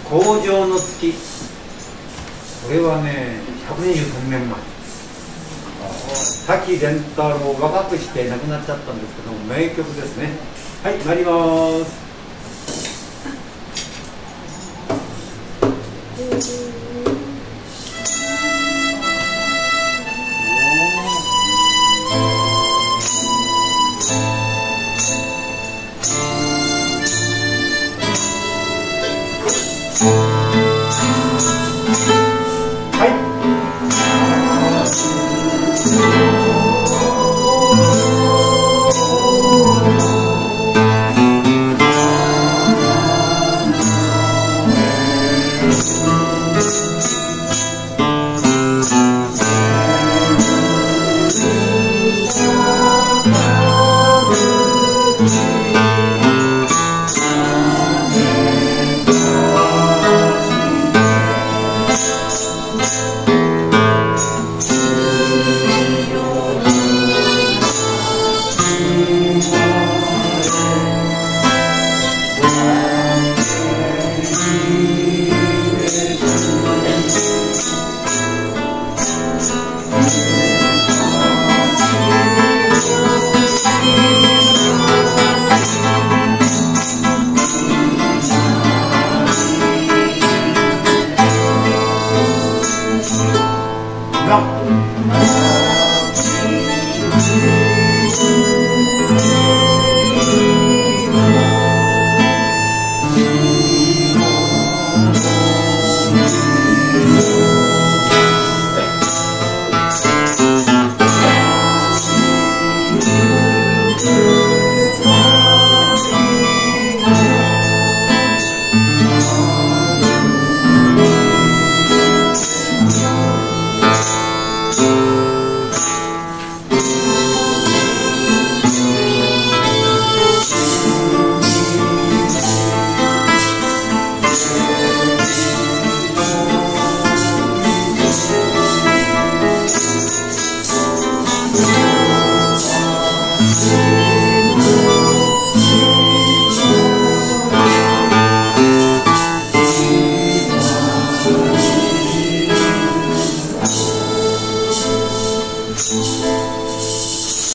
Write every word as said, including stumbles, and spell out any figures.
工場の月。これはね、ひゃくにじゅうさんねんまえ。滝廉太郎、若くして亡くなっちゃったんですけども、名曲ですね。はい、参ります。 うん。